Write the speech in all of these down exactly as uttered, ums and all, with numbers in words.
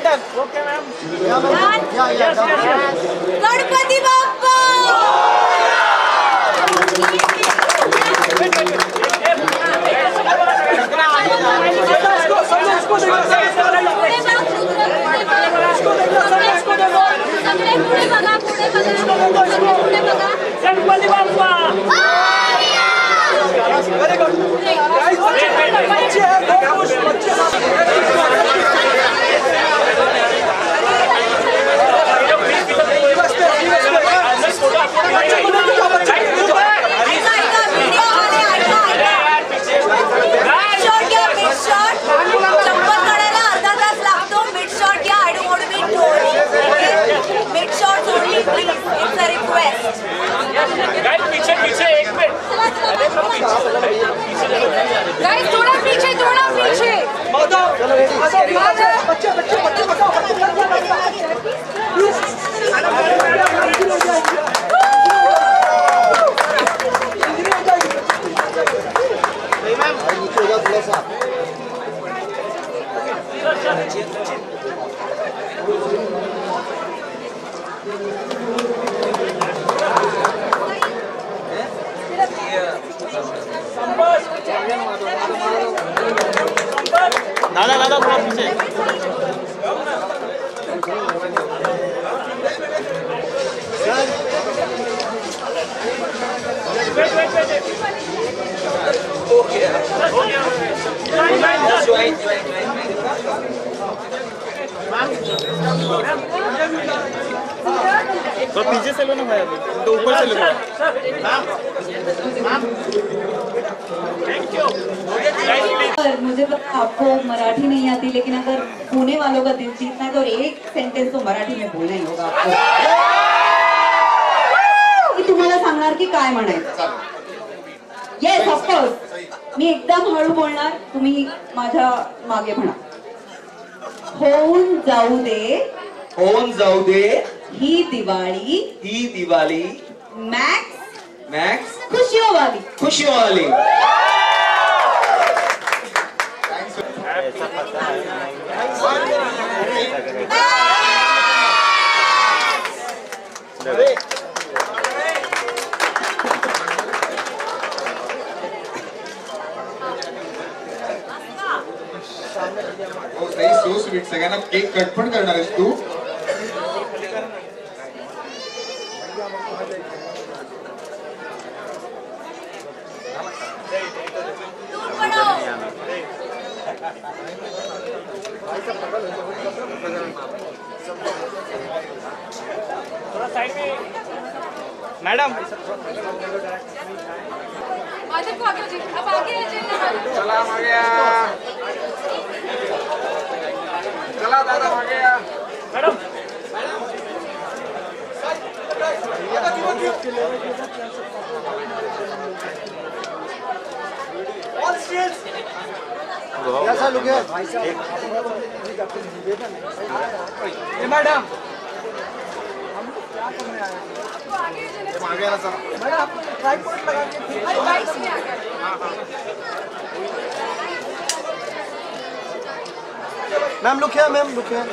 Action. Okay, ma'am. Ganpati Bappa Ganpati Bappa very good बच्चे हैं बच्चे पीछे पीछे एक मिनट गाइस थोड़ा पीछे थोड़ा पीछे बच्चे बच्चे बच्चे बताओ दादा दादा थोड़ा पीछे वेट वेट वेट ओके तो पीछे से लो ना भाई, तो ऊपर से लो। Thank you. मुझे पता आपको मराठी नहीं आती, लेकिन अगर पुणे वालों का दिल जीतना है तो एक सेंटेंस तो मराठी में बोलना ही होगा आपको। मी तुम्हाला सांगणार की काय म्हणायचं। येस ऑफकोर्स, मी एकदम हळू बोलणार, तुम्ही माझ्या मागे म्हणा। होऊन जाऊ दे, होऊन जाऊ दे ही दिवाळी, ही दिवाळी मॅक्स मॅक्स खुशियों वाली, खुशियों वाली। सो स्वीट, सगळ्यांना केक कट पण करणार आहेस तू? थोड़ा साइड में मैडम। आगे को आगे जी, अब आगे है जी। चला आ गया, चला दादा आ गया मैडम। ऑल स्टिल्स कैसा लुक है भाई साहब? ये मैडम हम लोग क्या करने आए हैं? आ गया ना सर। मैडम ट्राइपॉड लगा के बाइक से आ गया। हां हां मैम लुक है, मैम लुक है।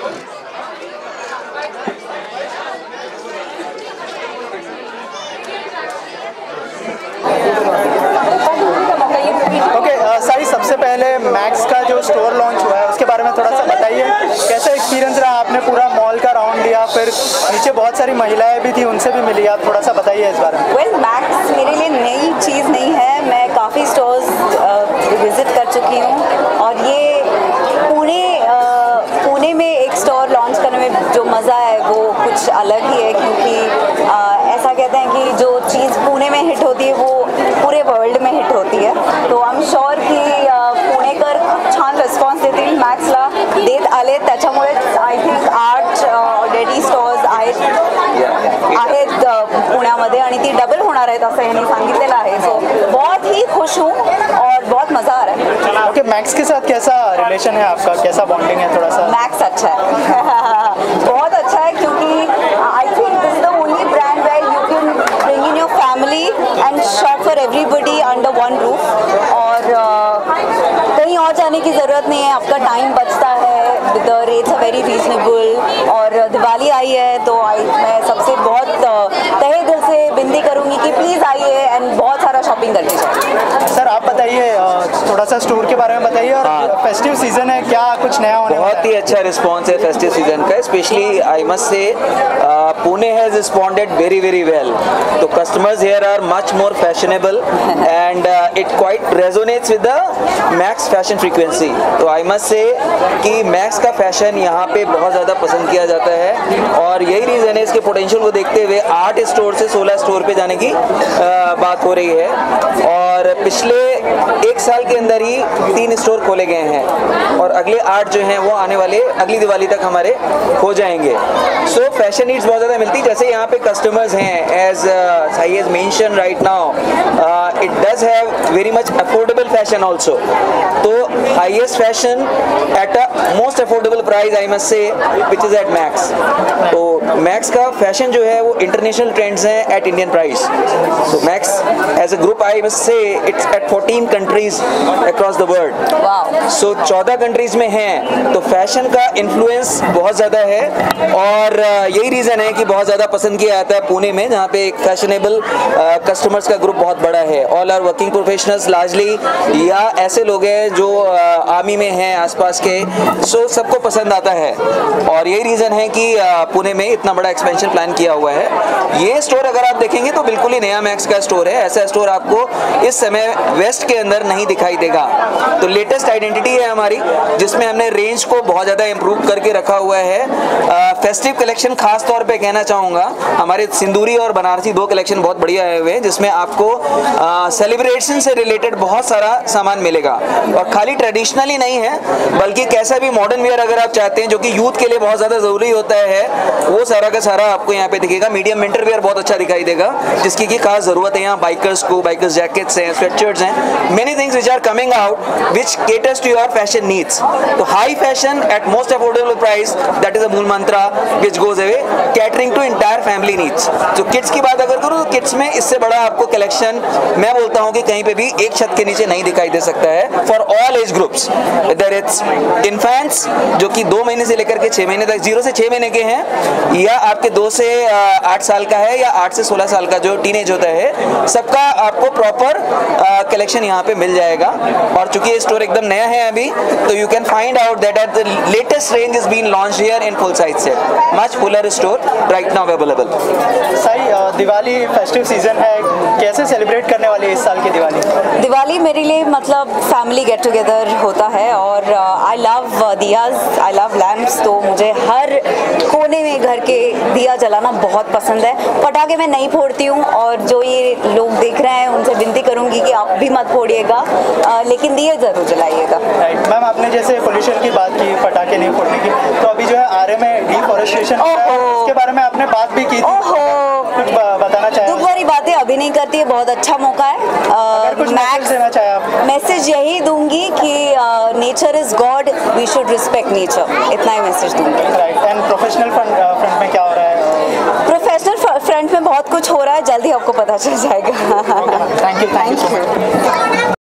ओके सारी, सबसे पहले मैक्स का जो स्टोर लॉन्च हुआ है उसके बारे में थोड़ा सा बताइए, कैसा एक्सपीरियंस रहा? आपने पूरा मॉल का राउंड लिया, फिर नीचे बहुत सारी महिलाएं भी थी, उनसे भी मिली, आप थोड़ा सा बताइए इस बारे में। वेल मैक्स मेरे लिए नई चीज़ नहीं है, मैं काफ़ी स्टोर्स विजिट कर चुकी हूँ और ये पुणे पुणे में एक स्टोर लॉन्च करने में जो मज़ा है वो कुछ अलग ही है, क्योंकि आ, ऐसा कहते हैं कि जो चीज़ पुणे में हिट होती है वो पूरे वर्ल्ड में हिट होती है। तो आई एम श्योर की पुणेकर छान रिस्पॉन्स देतील मॅक्सला, देत आले, त्याच्यामुळे आय थिंक आठ ऑलरेडी स्टोर्स आहेत आहेत पुण्यामध्ये आणि ती डबल होणार आहेत असं यांनी सांगितलेलं आहे। सो बहुत ही खुश हूँ और बहुत मज़ा आ रहा है। ओके, मैक्स के साथ कैसा रिलेशन है आपका, कैसा बॉन्डिंग है? थोड़ा सा। मैक्स अच्छा है बहुत अच्छा है, क्योंकि I think this is the only brand where you can bring in your family and shop for everybody under one roof, और uh, कहीं और जाने की ज़रूरत नहीं है, आपका टाइम बचता है, the rates are very reasonable. तो आई मैं सबसे बहुत अ, तहे दिल से विनती करूँगी कि प्लीज़ आइए एंड बहुत सारा शॉपिंग करके जाइए। सर आप बताइए अ, थोड़ा सा स्टोर के बारे में बताइए और फेस्टिव सीजन है, क्या कुछ नया होने वाला बहुत ही है? अच्छा रिस्पॉन्स है फेस्टिव सीजन का, specially I must say Pune has responded very very well. तो customers here are much more fashionable and it quite resonates with the Max fashion frequency. तो आई मस्ट से कि मैक्स का फैशन यहाँ पे बहुत ज़्यादा पसंद किया जाता है और यही रीज़न है, इसके पोटेंशियल को देखते हुए आठ स्टोर से सोलह स्टोर पे जाने की uh, बात हो रही है और पिछले एक साल के अंदर ही तीन स्टोर खोले गए हैं और अगले आठ जो हैं वो आने वाले अगली दिवाली तक हमारे हो जाएंगे। सो फैशन नीड्स बहुत ज़्यादा मिलती है, जैसे यहाँ पे कस्टमर्स हैं as Sai has mentioned right now, it does have very much affordable fashion also. तो highest fashion at a most affordable price I must say which is at Max. तो मैक्स का फैशन जो है वो इंटरनेशनल ट्रेंड्स हैं at Indian price. So Max as a group I must say it's at fourteen countries across the world. वाह। So चौदह countries में हैं, तो फैशन का इन्फ्लुएंस बहुत ज़्यादा है और यही रीज़न है कि बहुत ज़्यादा पसंद किया जाता है पुणे में, जहाँ पे एक फैशनेबल कस्टमर्स का ग्रुप बहुत बड़ा है। All are working professionals largely या ऐसे लोग हैं जो आर्मी में हैं आसपास के, सो सबको पसंद आता है और यही रीज़न है कि पुणे में इतना बड़ा एक्सपेंशन प्लान किया हुआ है। ये स्टोर अगर आप देखेंगे तो बिल्कुल ही नया मैक्स का स्टोर है, ऐसा स्टोर आपको इस समय वेस्ट के अंदर नहीं दिखाई देगा। तो लेटेस्ट आइडेंटिटी है हमारी, जिसमें हमने रेंज को बहुत ज़्यादा इंप्रूव करके रखा हुआ है। फेस्टिव कलेक्शन खास तौर पे कहना चाहूँगा, हमारे सिंदूरी और बनारसी दो कलेक्शन बहुत बढ़िया आए हुए हैं, जिसमें आपको सेलिब्रेशन से रिलेटेड बहुत सारा सामान मिलेगा और खाली ट्रेडिशनल ही नहीं है बल्कि कैसा भी मॉडर्न वेयर अगर आप चाहते हैं जो कि यूथ के लिए बहुत ज़्यादा ज़रूरी होता है, वो सारा का सारा आपको यहाँ पे दिखेगा। मीडियम विंटर वेयर बहुत अच्छा दिखाई देगा, जिसकी की खास ज़रूरत है यहाँ बाइकर्स को। बाइकर्स जैकेट्स हैं, स्वेटशर्ट्स हैं, many things which are coming out which caters to your fashion needs. तो high fashion at most affordable price, that is a मूल mantra which goes away catering to entire family needs. तो kids की बात अगर करूँ तो kids में इससे बड़ा आपको कलेक्शन मैं बोलता हूँ कि कहीं पे भी एक छत के नीचे नहीं दिखाई दे सकता है for all age groups. Whether it's infants जो कि दो महीने से लेकर के छः महीने तक, जीरो से छः महीने के हैं, या आपके दो से आठ साल का है, या आठ से सोलह साल का जो टीनेज होता है, सबका आपको प्रॉपर कलेक्शन यहाँ पे मिल जाएगा। और चूंकि ये स्टोर एकदम नया है अभी, तो you can find out that at the latest range is been launch here in full size से much fuller store right now available. सही दिवाली फेस्टिव सीजन है, कैसे सेलिब्रेट करने वाली है इस साल की दिवाली? दिवाली मेरे लिए मतलब फैमिली गेट टुगेदर होता है और I love diyas, I love lamps. तो मुझे हर कोने में घर के दिया जलाना बहुत पसंद है। पटाखे मैं नहीं फोड़ती हूँ और जो ये लोग देख रहे हैं उनसे विनती करूँगी कि आप भी मत फोड़िएगा, लेकिन दिए ज़रूर जलाइएगा। राइट मैम, आपने जैसे पोल्यूशन की बात की, पटाखे नहीं फोड़ने की, तो अभी जो है आरे में डिफॉरेस्टेशन इसके बारे में आपने बात भी की थी, कुछ बताना चाहिए? दुख भरी बातें अभी नहीं करती है, बहुत अच्छा मौका है। कुछ मैसेज देना चाहे आप? मैसेज यही दूंगी कि nature is God, we should respect nature, इतना ही मैसेज दूंगी। राइट। एंड प्रोफेशनल फ्रंट में क्या हो रहा है? प्रोफेशनल फ्रंट में बहुत कुछ हो रहा है, जल्दी आपको पता चल जाएगा। Thank you, thank you.